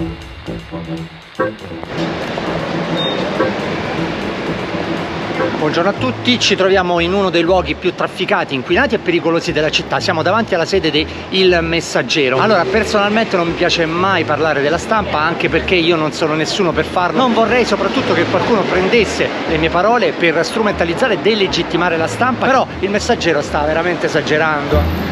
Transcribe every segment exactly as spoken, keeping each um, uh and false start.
Buongiorno a tutti, ci troviamo in uno dei luoghi più trafficati, inquinati e pericolosi della città. Siamo davanti alla sede di Il Messaggero. Allora, personalmente non mi piace mai parlare della stampa, anche perché io non sono nessuno per farlo. Non vorrei soprattutto che qualcuno prendesse le mie parole per strumentalizzare e delegittimare la stampa, però Il Messaggero sta veramente esagerando.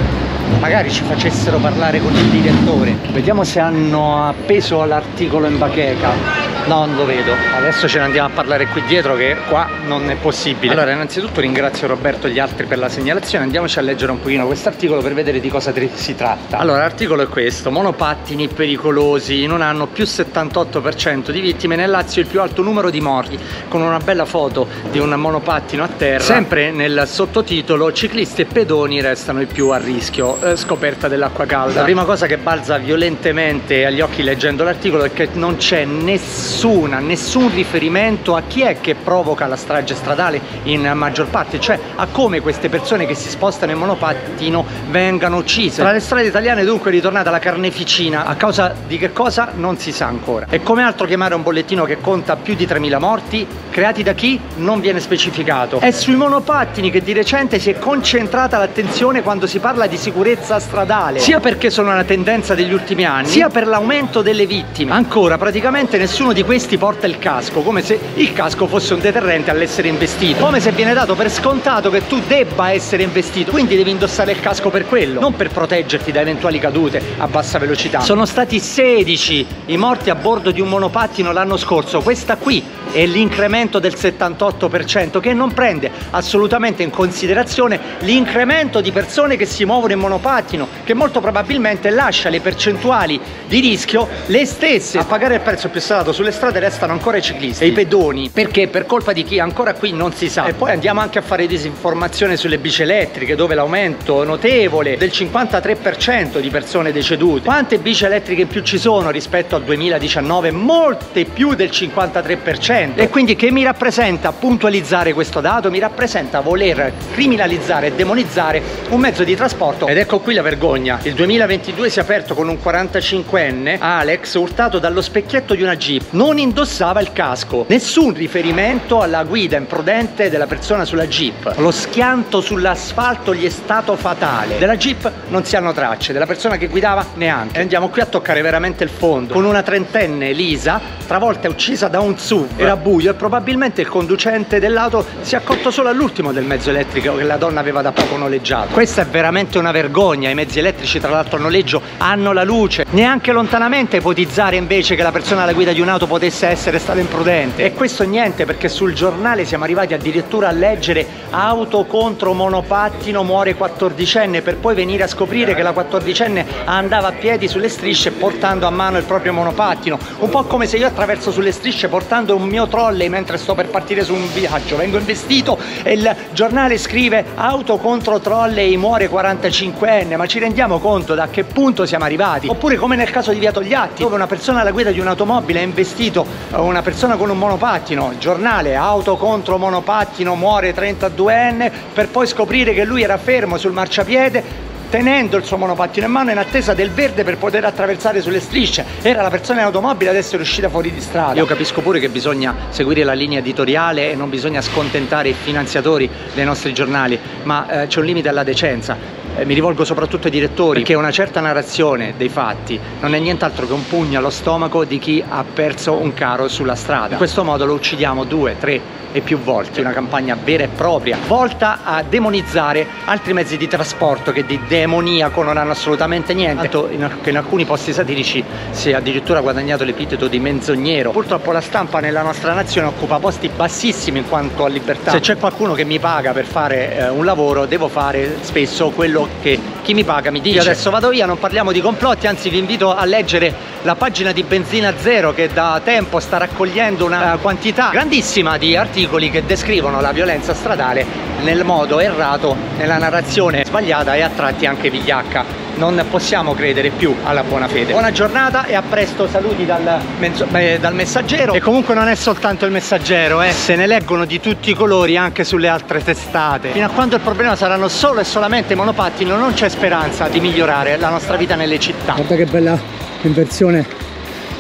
Magari ci facessero parlare con il direttore. Vediamo se hanno appeso l'articolo in bacheca. No, non lo vedo. Adesso ce ne andiamo a parlare qui dietro, che qua non è possibile. Allora, innanzitutto ringrazio Roberto e gli altri per la segnalazione. Andiamoci a leggere un pochino questo articolo per vedere di cosa si tratta. Allora, l'articolo è questo: monopattini pericolosi. In un anno più settantotto per cento di vittime, nel Lazio il più alto numero di morti, con una bella foto di un monopattino a terra. Sempre nel sottotitolo: ciclisti e pedoni restano i più a rischio. Eh, scoperta dell'acqua calda. La prima cosa che balza violentemente agli occhi leggendo l'articolo è che non c'è nessuna, nessun riferimento a chi è che provoca la strage stradale in maggior parte, cioè a come queste persone che si spostano in monopattino vengano uccise. Tra le strade italiane dunque è ritornata la carneficina, a causa di che cosa non si sa ancora. E come altro chiamare un bollettino che conta più di tremila morti, creati da chi? Non viene specificato. È sui monopattini che di recente si è concentrata l'attenzione quando si parla di sicurezza stradale, sia perché sono una tendenza degli ultimi anni, sia per l'aumento delle vittime. Ancora, praticamente nessuno di questi porta il casco, come se il casco fosse un deterrente all'essere investito, come se viene dato per scontato che tu debba essere investito, quindi devi indossare il casco per quello, non per proteggerti da eventuali cadute a bassa velocità. Sono stati sedici i morti a bordo di un monopattino l'anno scorso. Questa qui è l'incremento del settantotto per cento, che non prende assolutamente in considerazione l'incremento di persone che si muovono in monopattino, che molto probabilmente lascia le percentuali di rischio le stesse. A pagare il prezzo più salato sulle strade restano ancora i ciclisti e i pedoni, perché per colpa di chi ancora qui non si sa. E poi andiamo anche a fare disinformazione sulle bici elettriche, dove l'aumento notevole del cinquantatré per cento di persone decedute. Quante bici elettriche in più ci sono rispetto al duemiladiciannove? Molte più del cinquantatré per cento. E quindi che mi rappresenta puntualizzare questo dato? Mi rappresenta voler criminalizzare e demonizzare un mezzo di trasporto. Ed ecco qui la vergogna. Il duemilaventidue si è aperto con un quarantacinquenne, Alex, urtato dallo specchietto di una Jeep. Non indossava il casco. Nessun riferimento alla guida imprudente della persona sulla Jeep. Lo schianto sull'asfalto gli è stato fatale. Della Jeep non si hanno tracce, della persona che guidava neanche. E andiamo qui a toccare veramente il fondo, con una trentenne Lisa, travolta e uccisa da un S U V. Era buio e probabilmente il conducente dell'auto si è accorto solo all'ultimo del mezzo elettrico che la donna aveva da poco noleggiato. Questa è veramente una vergogna. I mezzi elettrici, tra l'altro a noleggio, hanno la luce. Neanche lontanamente ipotizzare invece che la persona alla guida di un'auto potesse essere stata imprudente. E questo niente, perché sul giornale siamo arrivati addirittura a leggere: auto contro monopattino, muore quattordicenne, per poi venire a scoprire che la quattordicenne andava a piedi sulle strisce portando a mano il proprio monopattino. Un po' come se io attraverso sulle strisce portando un mio trolley mentre sto per partire su un viaggio, vengo investito e il giornale scrive: auto contro trolley, muore quarantacinquenne. Ma ci rendiamo conto da che punto siamo arrivati? Oppure come nel caso di Via Togliatti, dove una persona alla guida di un'automobile ha investito una persona con un monopattino, il giornale: auto contro monopattino, muore trentaduenne, per poi scoprire che lui era fermo sul marciapiede tenendo il suo monopattino in mano in attesa del verde per poter attraversare sulle strisce. Era la persona in automobile ad essere uscita fuori di strada. Io capisco pure che bisogna seguire la linea editoriale e non bisogna scontentare i finanziatori dei nostri giornali, ma eh, c'è un limite alla decenza. Eh, mi rivolgo soprattutto ai direttori, perché una certa narrazione dei fatti non è nient'altro che un pugno allo stomaco di chi ha perso un caro sulla strada. In questo modo lo uccidiamo due, tre e più volte. Una campagna vera e propria volta a demonizzare altri mezzi di trasporto che di demoniaco non hanno assolutamente niente. Tanto in, in alcuni posti satirici si è addirittura guadagnato l'epiteto di menzognero. Purtroppo la stampa nella nostra nazione occupa posti bassissimi in quanto a libertà. Se c'è qualcuno che mi paga per fare eh, un lavoro, devo fare spesso quello che chi mi paga mi dice. Io adesso vado via, non parliamo di complotti, anzi vi invito a leggere la pagina di Benzina Zero, che da tempo sta raccogliendo una quantità grandissima di articoli che descrivono la violenza stradale nel modo errato, nella narrazione sbagliata e a tratti anche vigliacca. Non possiamo credere più alla buona fede. Buona giornata e a presto, saluti dal, eh, dal Messaggero. E comunque non è soltanto il Messaggero, eh. se ne leggono di tutti i colori anche sulle altre testate. Fino a quando il problema saranno solo e solamente i monopattini non c'è speranza di migliorare la nostra vita nelle città. Guarda che bella inversione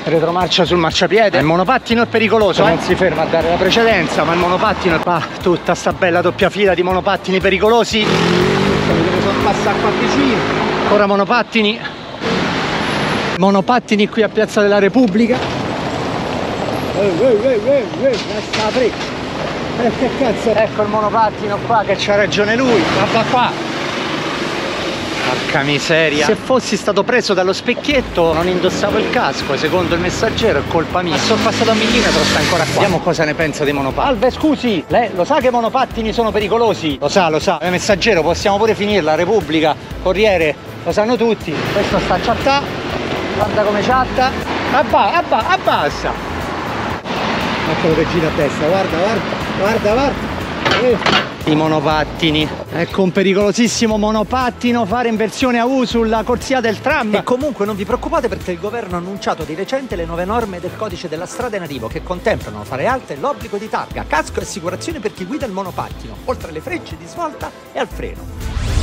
retromarcia sul marciapiede. Il monopattino è pericoloso, eh? Non si ferma a dare la precedenza, ma il monopattino è qua. Tutta sta bella doppia fila di monopattini pericolosi. Vedete, sono passati qua vicino. Ancora monopattini. Monopattini qui a Piazza della Repubblica. Eh, eh, eh, eh, eh, sta freccia. Eh, che cazzo. Ecco il monopattino qua che c'ha ragione lui. Guarda qua. Porca miseria. Se fossi stato preso dallo specchietto non indossavo il casco, secondo il messaggero è colpa mia. Ma sono passato un millimetro, sta ancora qua. Vediamo cosa ne pensa dei monopattini. Alve, scusi, lei lo sa che i monopattini sono pericolosi? Lo sa, lo sa. Il messaggero possiamo pure finirla, Repubblica, Corriere, lo sanno tutti. Questo sta a chattà, guarda come chatta. Abba, abba, abbassa. Eccolo che gira a destra, guarda, guarda, guarda, guarda. Eh. I monopattini, ecco un pericolosissimo monopattino fare inversione a U sulla corsia del tram. E comunque non vi preoccupate, perché il governo ha annunciato di recente le nuove norme del codice della strada in arrivo, che contemplano fra le altre l'obbligo di targa, casco e assicurazione per chi guida il monopattino, oltre alle frecce di svolta e al freno.